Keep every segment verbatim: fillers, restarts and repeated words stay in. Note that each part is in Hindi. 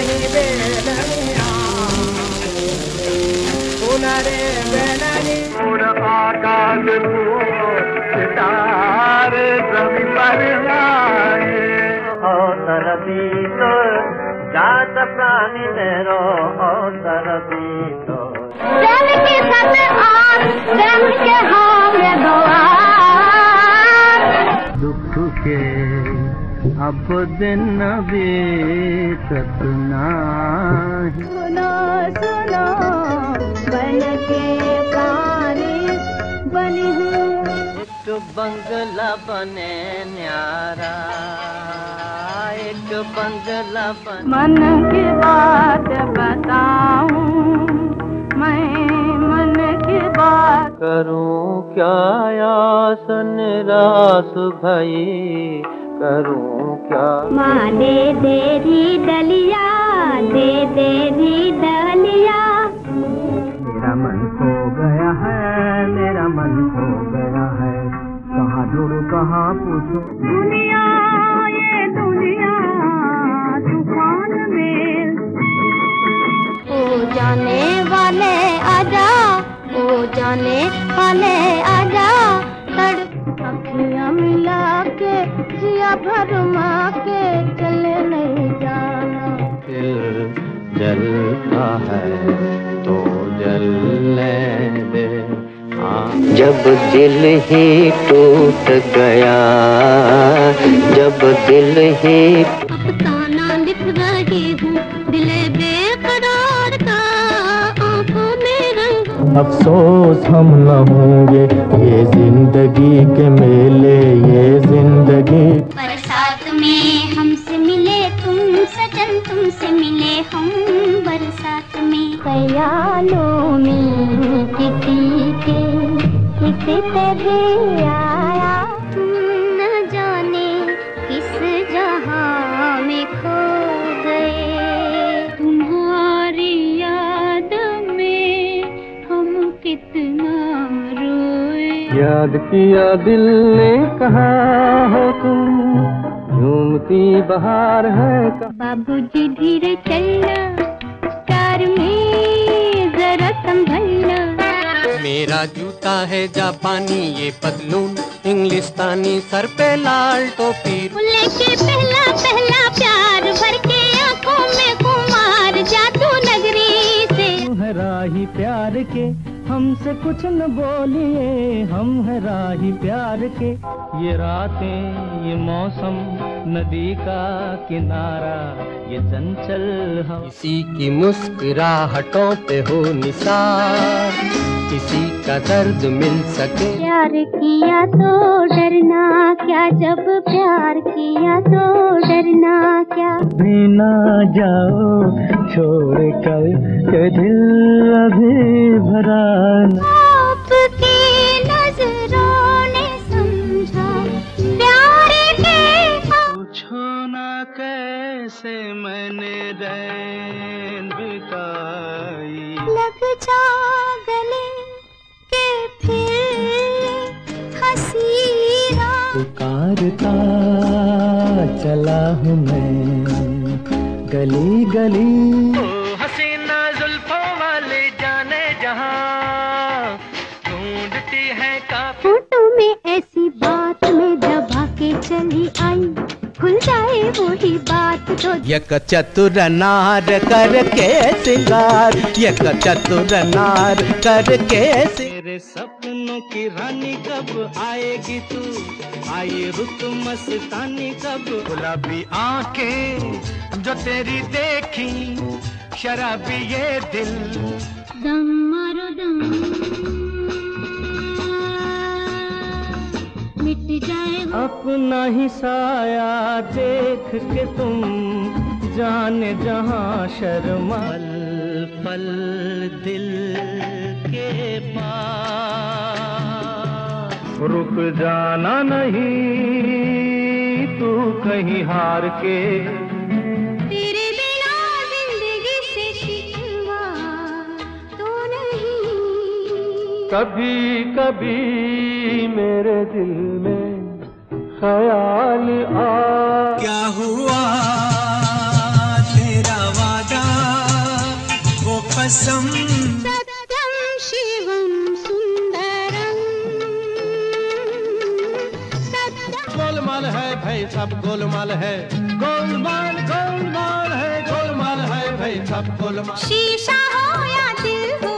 उड़ आकाश को सितारे जमीन पर आए और तरबी तो जात प्राणी मेरो और तरबी तो प्रेम के साथ आग प्रेम के हाथ दुआ दुख के अब दिन बीतत नाही सुनो सुनो बन के पानी बनी हूँ एक बंगला बने न्यारा एक बंगला बने मन की बात बताऊं मैं मन की बात करूं क्या आसन रास भई करूं क्या माँ दे दे री डलिया दे दे री डलिया मेरा मन खो गया है मेरा मन खो गया है कहाँ ढूंढूं कहाँ पूछूं दुनिया ये दुनिया तूफान में ओ जाने वाले आजा ओ जाने वाले आजा तड़ अखियाँ मिला के जिया भरमा के चले नहीं जाना दिल जलता है तो जलने दे जब दिल ही टूट गया जब दिल ही अफसाना लिख रही हूँ दिले बेकरार का आंखों में रंग अफसोस हम न होंगे ये जिंदगी के मेले ये जिंदगी बरसात में हमसे मिले तुम सजन तुमसे मिले हम बरसात में ख्यालों में किसी के किसी तरह आया तुम न जाने किस जहां में खो गए तुम्हारी याद में हम कितना रोए याद किया दिल ने कहा हो तुम झूमती बहार है बाबूजी धीरे चलना कार में जरा संभलना मेरा जूता है जापानी ये पतलून इंग्लिस्तानी सर पे लाल टोपी लेके पहला पहला प्यार भर के आंखों में कुमार जादू नगरी से है राही प्यार के हमसे कुछ न बोलिए हम है राही प्यार के ये रातें ये मौसम नदी का किनारा ये चंचल हम किसी की मुस्कुराहटों पे हो निसार किसी का दर्द मिल सके प्यार किया तो डरना क्या जब प्यार किया तो डरना क्या भी ना जाओ छोड़ कर के दिल अभी भरा आपकी नजरों ने समझा प्यार के पूछो ना कैसे मैंने रैन बिताई लग जा गले के फिर हंसी रात पुकारता चला हूँ मैं गली गली ओ हसीना जुल्फों वाले जाने जहाँ ढूंढती है काफी फोटो में ऐसी बात में दबा के चली आई खुल जाए वही बात तो यक चतुर नार करके सिंगार यक चतुर नार करके तेरे सपनों की रानी कब आएगी तू आई रुत मस्तानी कब गुलाबी आंखें जो तेरी देखी शराबी ये दिल दम मारो दम मिट जाए अपना ही साया देख के तुम जाने जहां शर्मा पल दिल के पास रुक जाना नहीं तू कहीं हार के तेरे बिना जिंदगी से शिकवा तो नहीं कभी कभी मेरे दिल में ख्याल आ क्या हुआ तेरा वादा सब गोलमाल है, गोलमाल गोलमाल है, गोलमाल है भाई सब गोलमाल। शीशा हो या दिल हो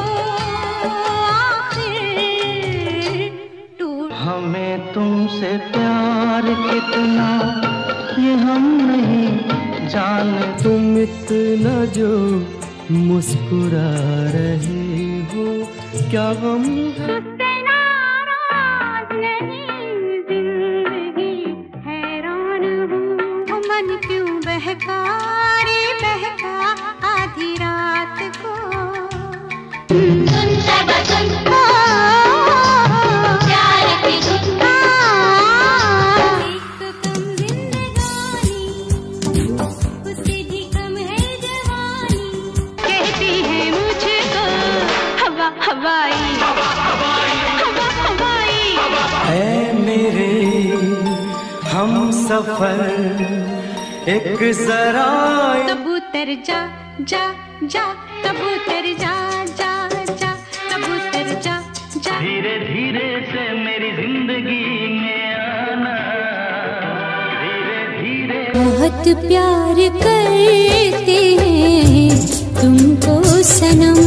आखिर टूट। हमें तुमसे प्यार कितना ये हम नहीं जाने। तुम इतना जो मुस्कुरा रहे हो क्या गम है? तुझसे नाराज नहीं जिंदगी हैरान हूँ। मन क्यों बहका रे बहका आधी रात को। सुन सबा सुन प्यार की धुन। एक तो कम जिंदगानी उससे भी कम है जवानी। कहती है मुझको हवा हवाई हवा हवाई। ऐ मेरे हम सफर एक जरा कबूतर जा जा जा कबूतर जा जा जा कबूतर जा जा। धीरे धीरे से मेरी जिंदगी में आना, धीरे धीरे। बहुत प्यार करते हैं तुमको सनम।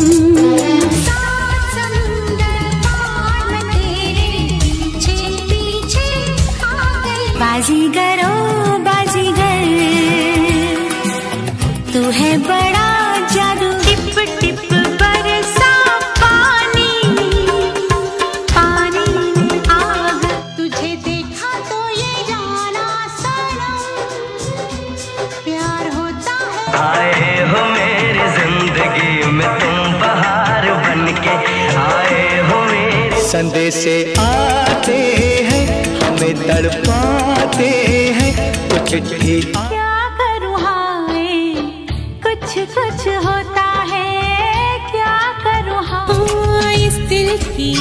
बाजीगरो बाजीगर तू है बड़ा जादू। टिप टिप बरसा पानी पानी आग। तुझे देखा तो ये जाना सनम प्यार होता है। आए हो मेरी जिंदगी में तुम बहार बनके, आए हो मेरे संदेशे आते हैं हमें तड़पाते हैं कुछ भी। क्या करूँ हाय कुछ कुछ होता है क्या करूँ हाँ इस दिल की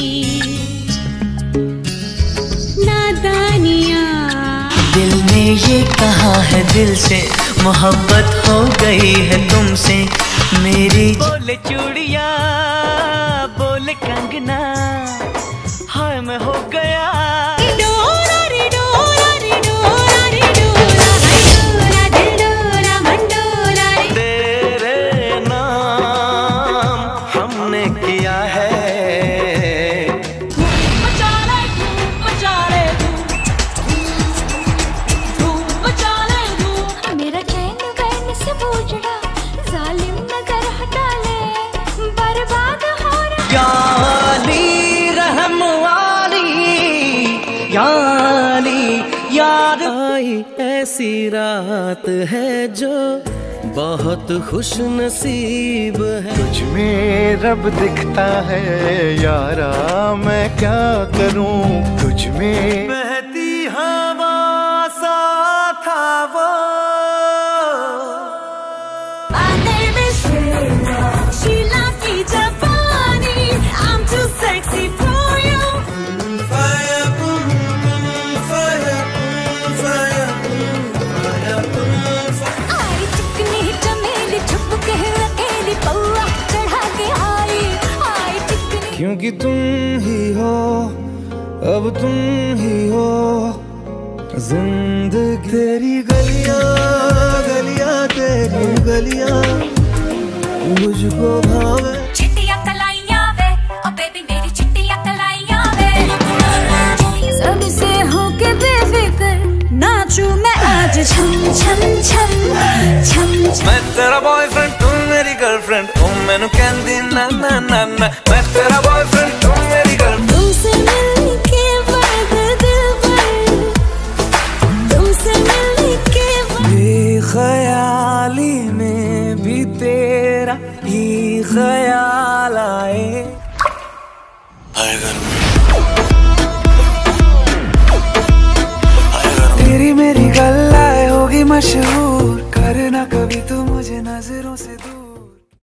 नादानियाँ। दिल ने ये कहा है दिल से मोहब्बत हो गई है तुमसे मेरी। बोले चूड़िया बोले कंगना हाय मैं हो गया। डोरा रे डोरा रे डोरा रे डोरा हाय डोरा दिल डोरा मन डोरा रे। तेरे नाम हमने किया है। मचा ले धूम मचा ले धूम धूम मचा ले धूम। मेरा चैन वैन से बूझड़ा जालिम नजर हटा ले बर्बाद हो रहा। यानी रहम वाली यानी याद आई ऐसी रात है जो बहुत खुश नसीब है। तुझ में रब दिखता है यारा मैं क्या करूं। तुझ में बहती हवा सा था वो। बादल में शीला की जवानी I'm too sexy for you। Fire, boom, boom, fire, boom, fire, boom, fire, boom, fire। आई चिकनी चमेली छुप के अकेली पौआ चढ़ा के आई आई चिकनी। क्योंकि तुम ही हो अब तुम ही हो जिंदगी। तेरी गलियां गलियां तेरी गलियां मुझको भावे। चिट्टियां कलाइयां वे ओ बेबी मेरी चिट्टियां कलाइयां वे। सबसे होके बेफिक्र नाचू मैं आज छम छम छम छम छम। मैं तेरा बॉयफ्रेंड तुम मेरी गर्लफ्रेंड ओ मैनू कहंदी ना ना ना ना। मैं तेरा बॉयफ्रेंड तुम मेरी गर्लफ्रेंड। तुमसे मिलके बाद दिल भर तुमसे मिलके बेख्याली में भी तेरा ही ख्याल आए। तेरी मेरी गल्लाए होगी मशहूर करना कभी तो मुझे नजरों से दूर।